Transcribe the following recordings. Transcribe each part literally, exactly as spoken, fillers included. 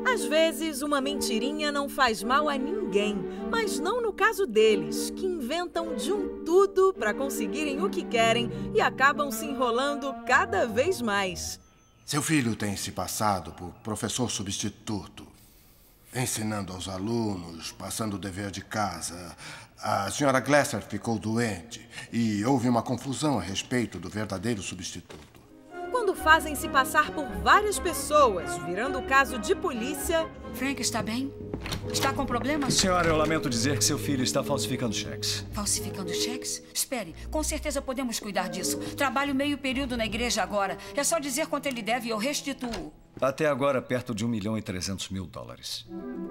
Às vezes, uma mentirinha não faz mal a ninguém, mas não no caso deles, que inventam de um tudo para conseguirem o que querem e acabam se enrolando cada vez mais. Seu filho tem se passado por professor substituto, ensinando aos alunos, passando o dever de casa. A senhora Glasser ficou doente e houve uma confusão a respeito do verdadeiro substituto. Quando fazem se passar por várias pessoas, virando caso de polícia... Frank está bem? Está com problemas? Senhora, eu lamento dizer que seu filho está falsificando cheques. Falsificando cheques? Espere, com certeza podemos cuidar disso. Trabalho meio período na igreja agora. É só dizer quanto ele deve e eu restituo. Até agora, perto de um milhão e trezentos mil dólares.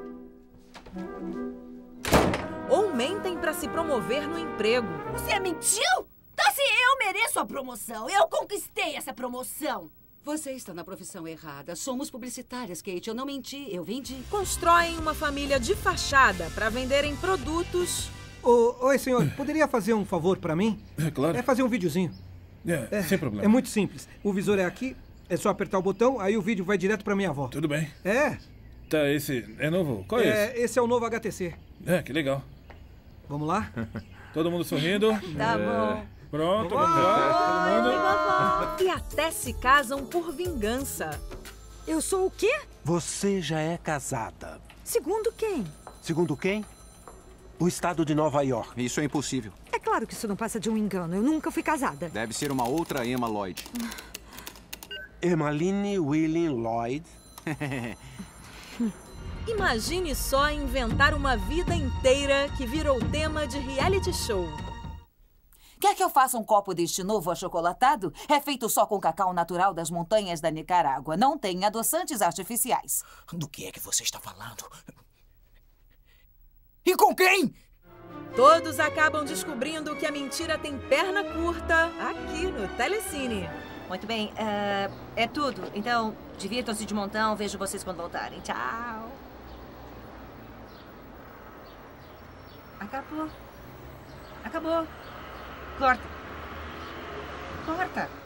Ou mentem para se promover no emprego. Você mentiu? Tassi, eu mereço a promoção. Eu conquistei essa promoção. Você está na profissão errada. Somos publicitárias, Kate. Eu não menti, eu vendi. Constroem uma família de fachada para venderem produtos. Ô, oi, senhor. Poderia fazer um favor para mim? É claro. É fazer um videozinho. É, É, sem problema. É muito simples. O visor é aqui, é só apertar o botão, aí o vídeo vai direto para minha avó. Tudo bem. É. Tá, esse é novo? Qual é, é esse? Esse é o novo H T C. É, que legal. Vamos lá? Todo mundo sorrindo. Tá bom. Pronto, vamos lá. Todo mundo. E até se casam por vingança. Eu sou o quê? Você já é casada. Segundo quem? Segundo quem? O estado de Nova York. Isso é impossível. É claro que isso não passa de um engano. Eu nunca fui casada. Deve ser uma outra Emma Lloyd. Emmaline Willing Lloyd. Imagine só inventar uma vida inteira que virou tema de reality show. Quer que eu faça um copo deste novo achocolatado? É feito só com cacau natural das montanhas da Nicarágua. Não tem adoçantes artificiais. Do que é que você está falando? E com quem? Todos acabam descobrindo que a mentira tem perna curta aqui no Telecine. Muito bem, uh, é tudo. Então, divirtam-se de montão. Vejo vocês quando voltarem. Tchau. Acabou. Acabou. Corta. Corta.